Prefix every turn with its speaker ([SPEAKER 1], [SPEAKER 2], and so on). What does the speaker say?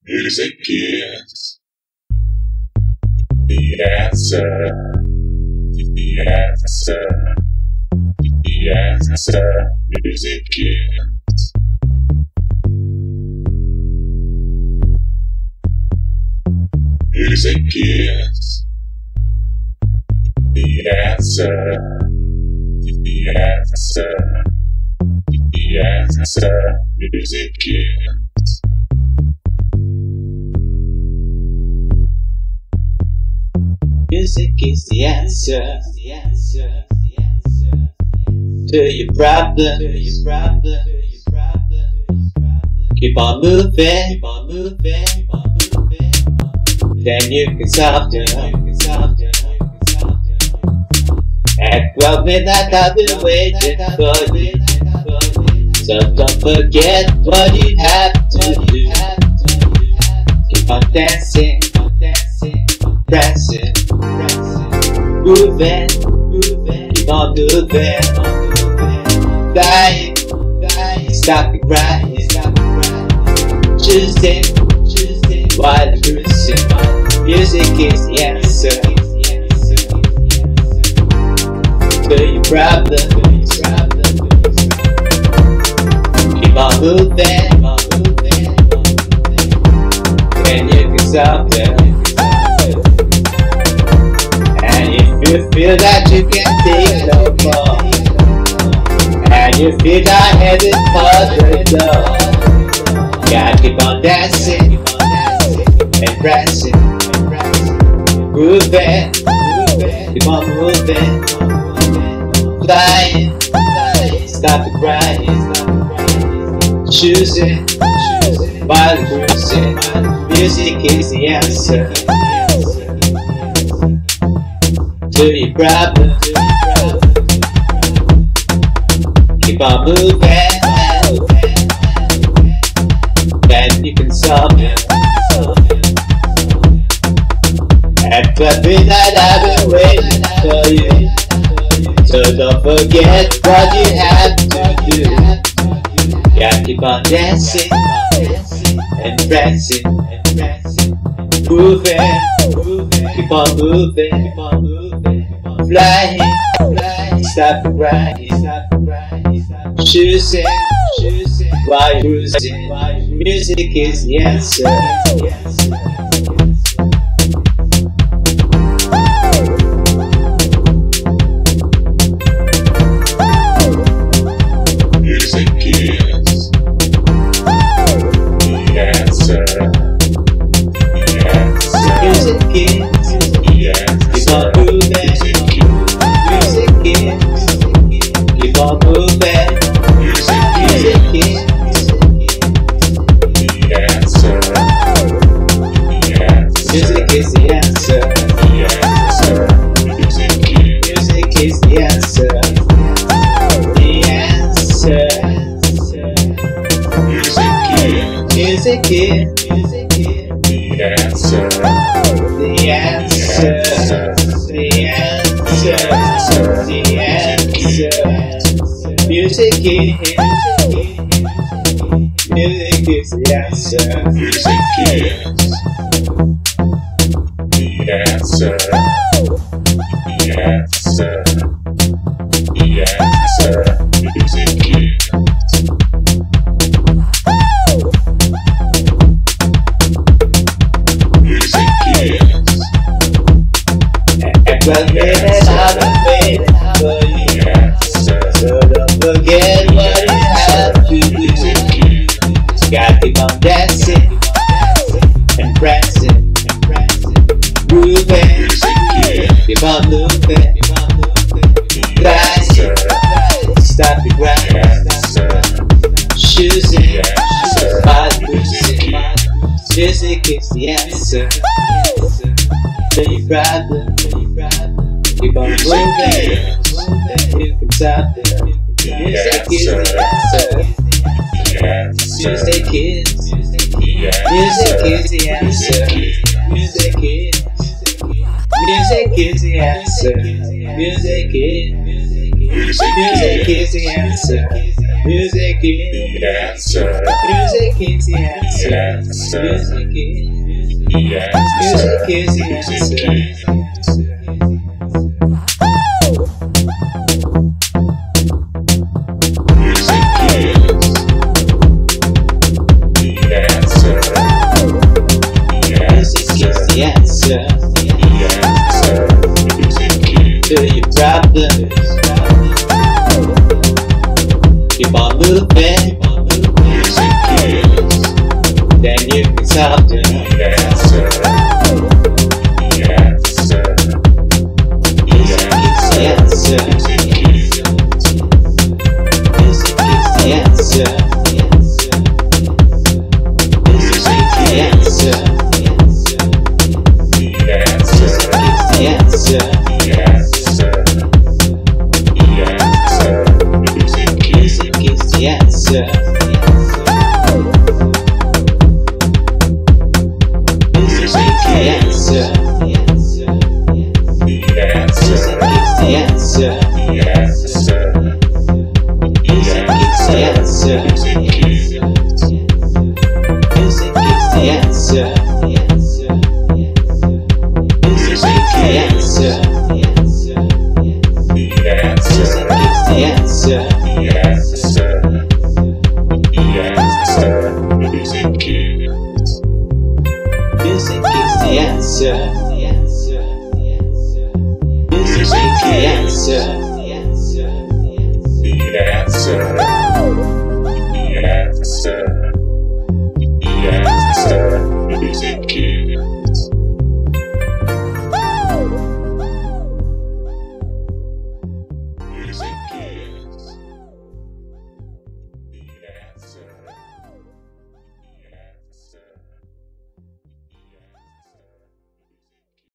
[SPEAKER 1] Music is the answer. The answer. The answer. Music is. Music is the answer. The answer. The answer. Music is.
[SPEAKER 2] Music is the answer to your problem. Keep on moving, then you can solve them. At 12 midnight I've been waiting for you, so don't forget what you have to do. Keep on dancing, pressing, moving, keep on moving, flying, stop the grind, choosing, while cruising. Music is the answer to your problems. Keep on moving, then you can solve them. You feel that you can't take no more, and you feel that headed for the door. Gotta keep on dancing and pressing, moving, keep on moving, flying, stop the grind, choosing while cruising. Music is the answer to your problem. Keep on moving, then you can solve it. At 12 midnight I've been waiting for you, so don't forget what you have to do. Gotta keep on dancing and pressing, moving, keep on moving, flying, stop the grind, choosing, while cruising. Music is the answer.
[SPEAKER 1] Music is the answer. The answer.
[SPEAKER 2] Music is
[SPEAKER 1] The answer.
[SPEAKER 2] keep on moving. Music is keep on moving. Music is
[SPEAKER 1] The answer. The answer.
[SPEAKER 2] music is the answer.
[SPEAKER 1] The answer.
[SPEAKER 2] Music is the answer. The answer.
[SPEAKER 1] Music is
[SPEAKER 2] Music is
[SPEAKER 1] the answer.
[SPEAKER 2] the answer. The answer. The answer. Music is the answer.
[SPEAKER 1] Music is the answer. The answer. The answer. Music is. Music is
[SPEAKER 2] At 12 minutes I've been waiting for you,
[SPEAKER 1] the answer.
[SPEAKER 2] so don't forget what you have to do. Gotta keep on dancing and pressing, moving, keep on moving, gliding, stop the grind, choosing, while cruising. Music is the answer to your problem. Keep on moving, you can stop it. Music is the answer. Music is the answer. Music is the answer. Music is the answer. Music is the answer. Music is
[SPEAKER 1] the answer.
[SPEAKER 2] Music is the
[SPEAKER 1] The
[SPEAKER 2] answer.
[SPEAKER 1] answer.
[SPEAKER 2] Music is
[SPEAKER 1] The answer.
[SPEAKER 2] Music is the
[SPEAKER 1] Music
[SPEAKER 2] answer.
[SPEAKER 1] Music is the answer. The
[SPEAKER 2] Music is the answer
[SPEAKER 1] answer. Music is
[SPEAKER 2] to your problems. Keep on moving,
[SPEAKER 1] music is
[SPEAKER 2] then you can solve them.
[SPEAKER 1] the answer. The answer.
[SPEAKER 2] Music is the answer.
[SPEAKER 1] Music is
[SPEAKER 2] Music is the answer. Music is the answer.
[SPEAKER 1] the answer.
[SPEAKER 2] The answer.
[SPEAKER 1] The answer. The answer. Music is
[SPEAKER 2] Music is the answer. Music is the answer.
[SPEAKER 1] the
[SPEAKER 2] Music
[SPEAKER 1] answer.
[SPEAKER 2] is the answer.
[SPEAKER 1] The answer.
[SPEAKER 2] Music is the answer.
[SPEAKER 1] Music is
[SPEAKER 2] Music is the answer. Music is the answer.
[SPEAKER 1] the answer.
[SPEAKER 2] The answer.
[SPEAKER 1] The answer. The answer. Music is
[SPEAKER 2] Music is the answer.